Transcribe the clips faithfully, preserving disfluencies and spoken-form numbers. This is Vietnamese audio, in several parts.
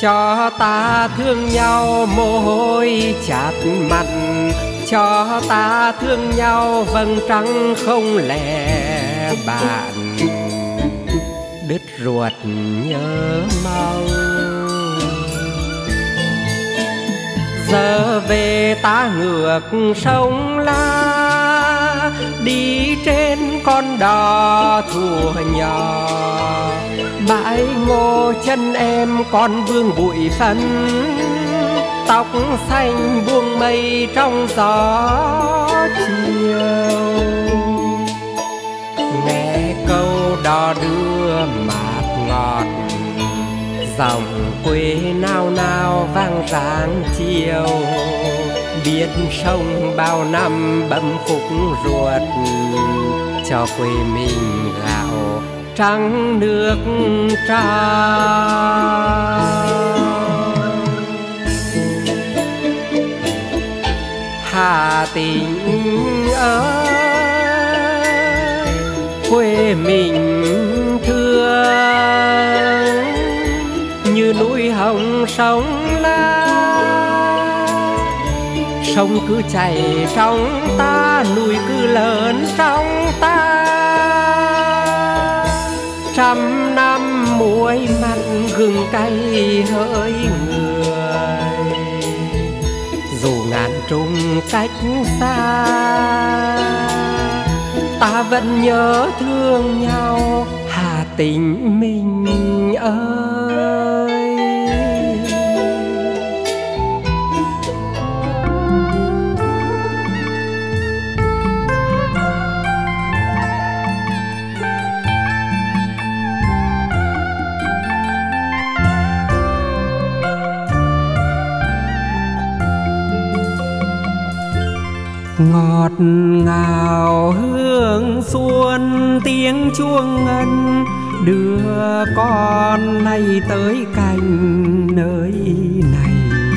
cho ta thương nhau mồ hôi chát mặt, cho ta thương nhau vầng trăng không lẻ bạn. Đứt ruột nhớ mong, giờ về ta ngược sông La, đi trên con đò thủa nhỏ. Bãi ngô chân em còn vương bụi phấn, tóc xanh buông mây trong gió chiều. Nghe câu đò đưa mát ngọt, dòng quê nao nao vang ráng chiều. Biết sông bao năm bấm phúc ruột, cho quê mình gạo trắng nước trao. Hà Tĩnh ơi, quê mình thương như núi hồng sông La. Sông cứ chảy trong ta, núi cứ lớn trong ta. Trăm năm muối mặn gừng cay hỡi người, dù ngàn trùng cách xa, ta vẫn nhớ thương nhau Hà Tĩnh mình ơi. Ngọt ngào hương xuân tiếng chuông ngân, đưa con này tới cạnh nơi này.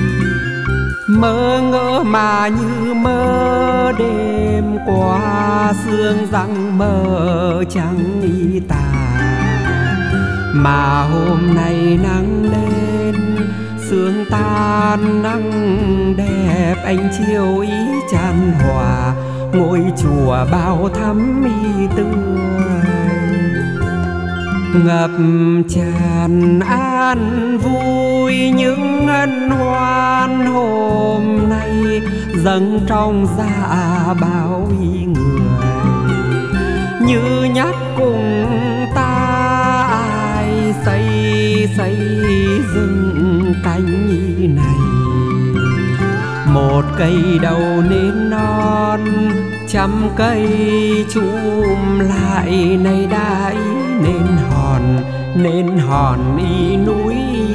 Mơ ngỡ mà như mơ đêm qua, sương răng mơ chẳng y tà. Mà hôm nay nắng lên sương tan nắng đẹp, ánh chiều ý chan hòa. Ngôi chùa bao thắm y tươi, ngập tràn an vui. Những hân hoan hôm nay dâng trong dạ bao ý người, như nhắc cùng ta ai xây xây dựng cánh này. Một cây đầu nên non, trăm cây chum lại này đã ý nên hòn, nên hòn y núi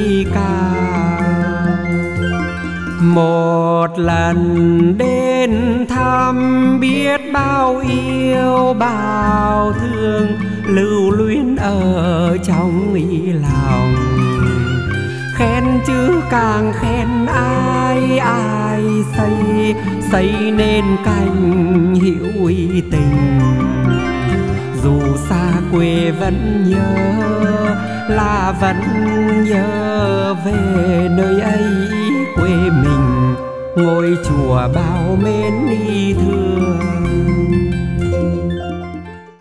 cao. Một lần đến thăm biết bao yêu bao thương, lưu luyến ở trong ý lòng. Khen chứ càng khen ai ai xây, xây nên cành hữu ý tình. Dù xa quê vẫn nhớ, là vẫn nhớ về nơi ấy quê mình. Ngôi chùa bao mến y thương,